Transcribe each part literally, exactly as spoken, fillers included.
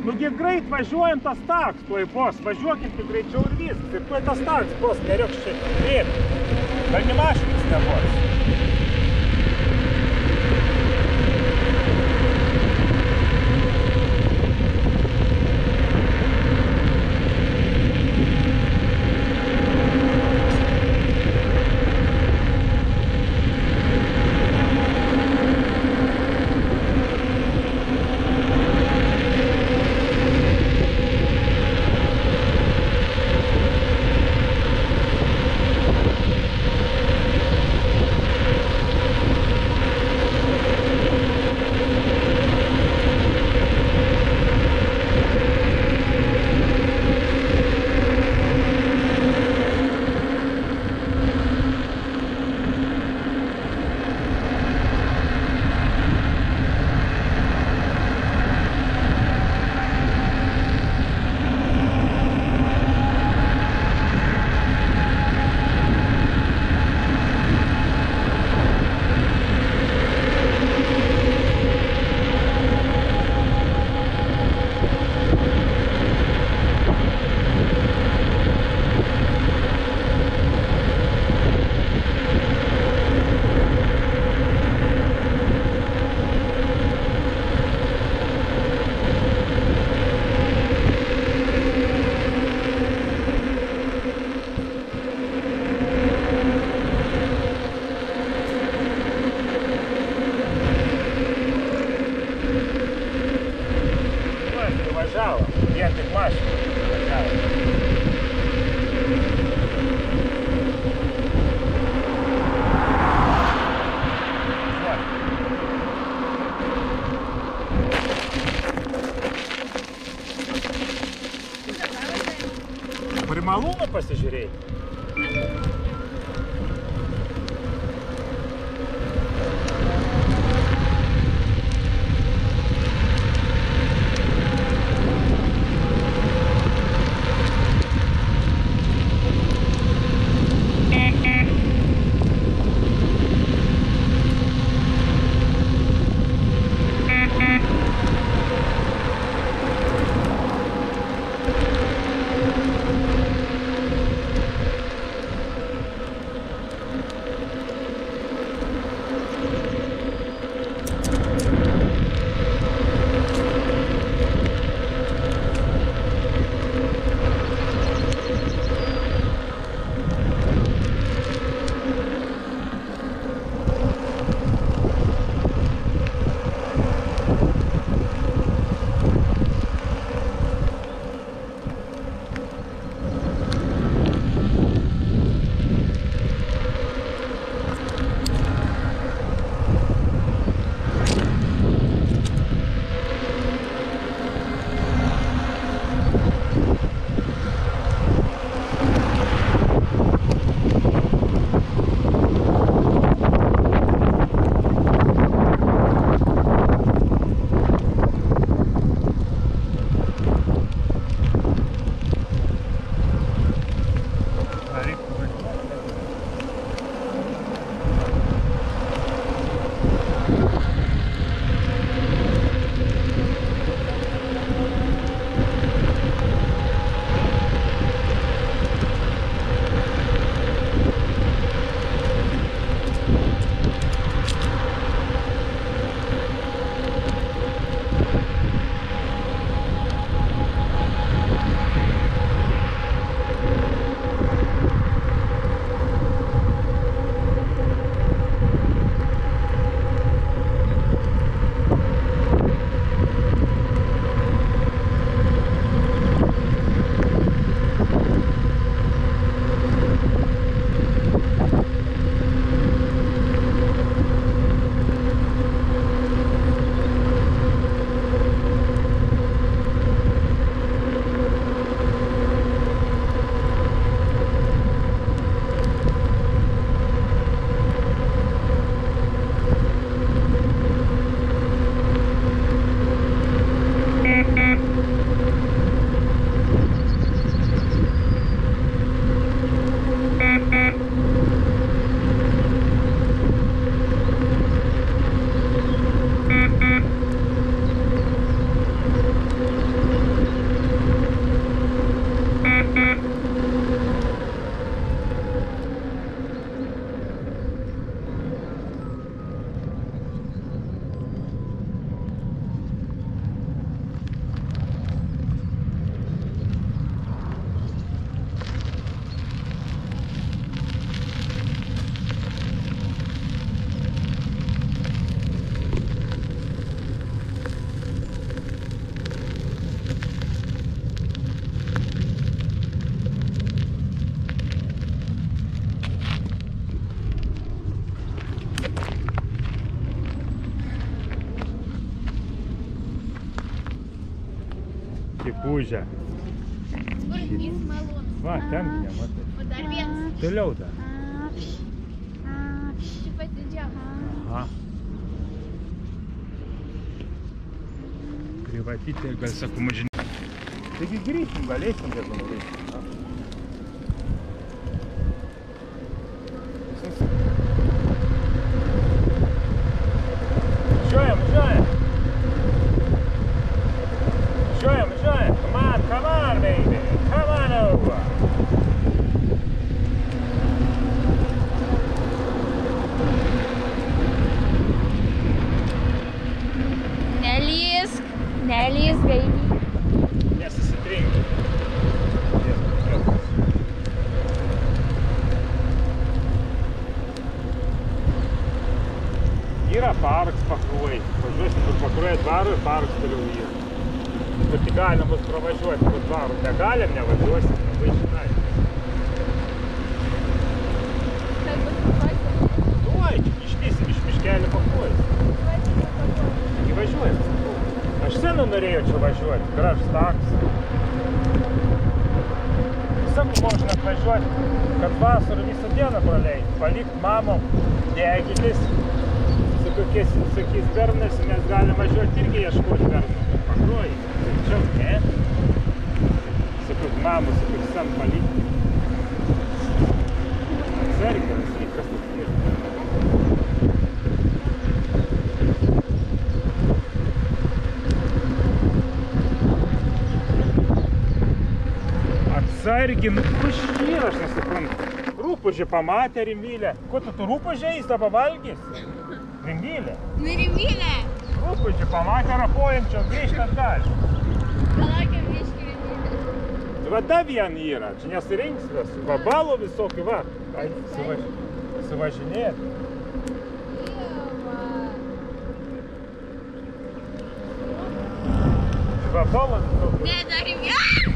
Nugi greit važiuojant tas taks, tuoj bos, važiuokit greičiau ir viskas. Ir tuoj tas taks bos, nereiks čia rėkti. Gal ne mašinis nebos. Vien tik mašina važiavo. Primalūną pasižiūrėjai? kaip ūžia. Kur jis malūnas? Va, ten nematai. O dar vienas. Toliau dar. Čia pats didžiausias. Aha. Privatyti ir gal sakau mažinį. Taigi grįžtum, galėsim kaip nugrįžtum. Važiuojam, važiuojam. Važiuojam, važiuojam. Come on, come on, baby. Come on over. Nelįsk, nelįsk, baby. Nesusitrink. Yra parkas Pakruojai. Važiuosim kur Pakruojai dvaro ir parkas toliau yra. Kur tik galim bus pravažiuoti kur dvaro. Negalim, nevažiuosim, labai žinai. Kaip bus paprastas? Tuoj, išlysim iš miškelį Pakruojai. Įvažiuojam. Aš senu norėjau čia važiuoti. Gražus takas. Sakau, можно atvažiuoti, kad vasarą visą dieną praleisti. Palikt mamom, degilis. Su kokiais, visokiais bernais mes galim važiuoti irgi ieškoti bernų. Pakruojai. Tačiau ne. Sakau, mamą, sakau, sen palikti. Atsargiai, viskas tas yra. Atsargiai, nu kas čia yra, aš nesuprantu. Rūpužį pamatė Rimvilę. Ko tu tu rūpužį eis dabar valgys? Rimvilė. Nu, Rimvilė. Rūpužį pamatė rapojančios, grįžti atgal. Palaukiam biškį Rimvilė. Va da vien yra, čia nesirinks vis. Va balų visokių, va. Ai, suvaž... suvažinėt. Va balų visokių. Ne, dar Rimvilė.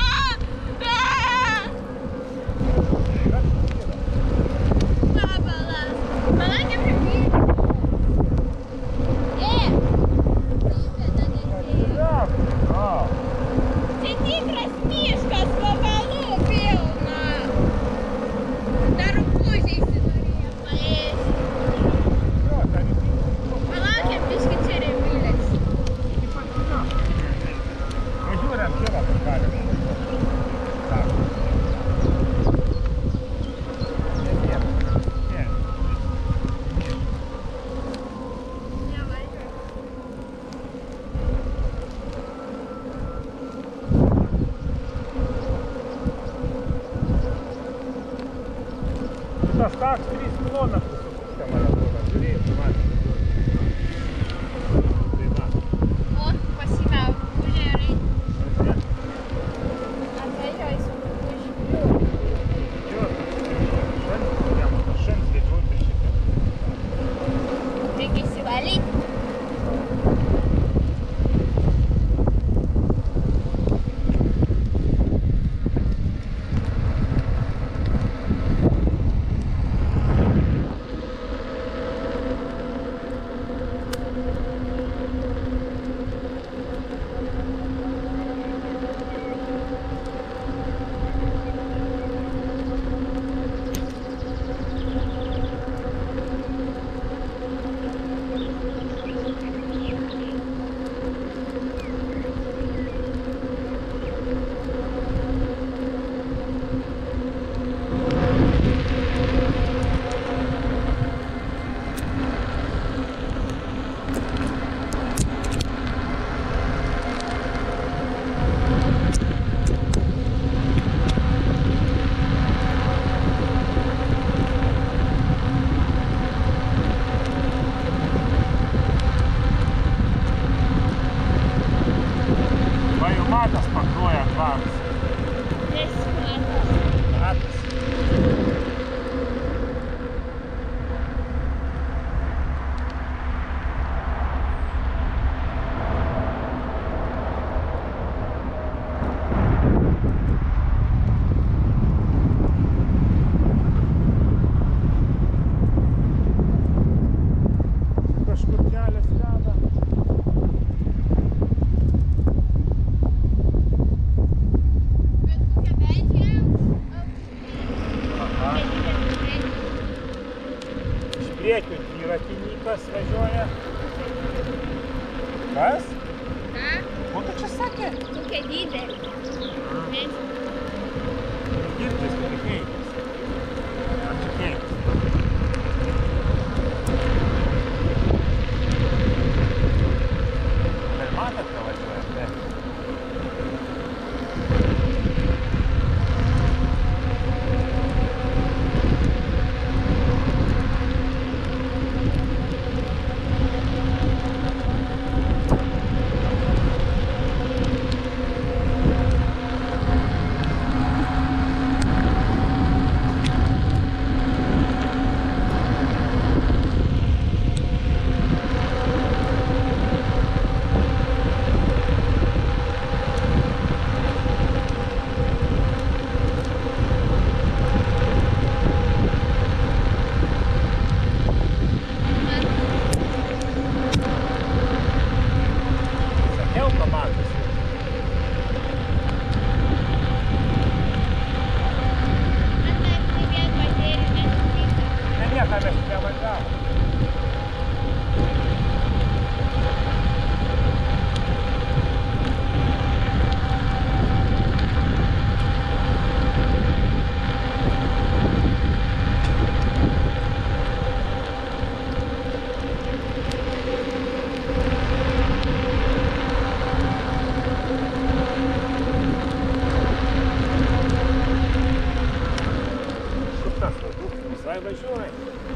Tas taks trys kilometrus su pusė mane buvo, žiūrėjau, matė. Tai na. O, pasimau, užėrai. Atvažiuoji su užžiūriu. Jo, šans, jam šans vedžiuoti šitą. Reikia įsivalyti. Matas Pakruoja dvaras. Matas. Kažkur kelias veda. Tokia didelė. Medžių. Girtis, kaip keikis. Ar čia keikis? Bet matot, ką važiuoja? Ne. Vai važiuoja.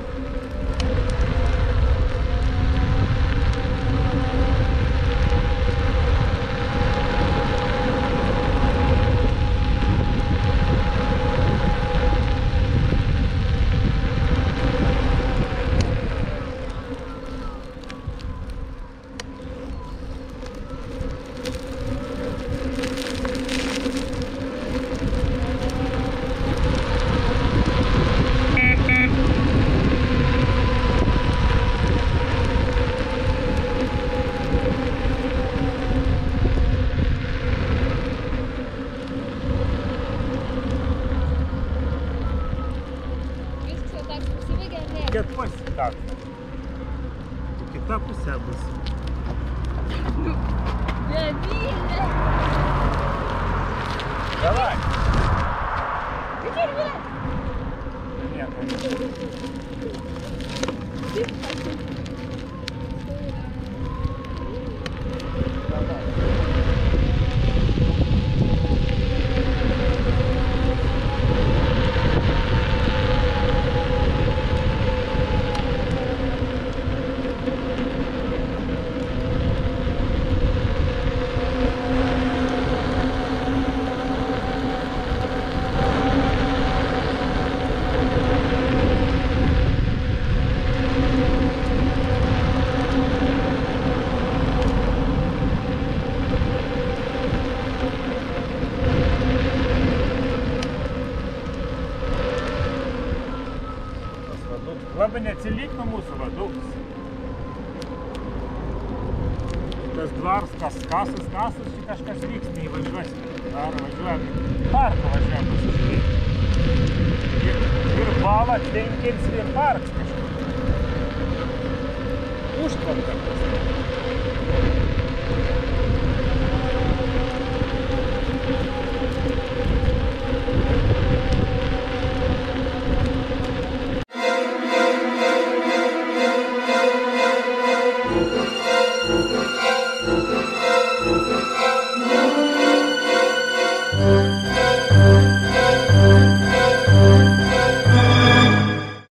Kiek pasitakta. Kita pusė bus. Devyni. Davai. Kaip ir Nieko. Labai neatsilik nuo mūsų vadovus. Tas dvaras, kas kasas, kasas, čia kažkas vyks, neįvažiuosim. Ar važiuojam, parką važiuojam pasižiūrėti. Ir, ir balą tvenkins ir parks kažkur. Užtvanka.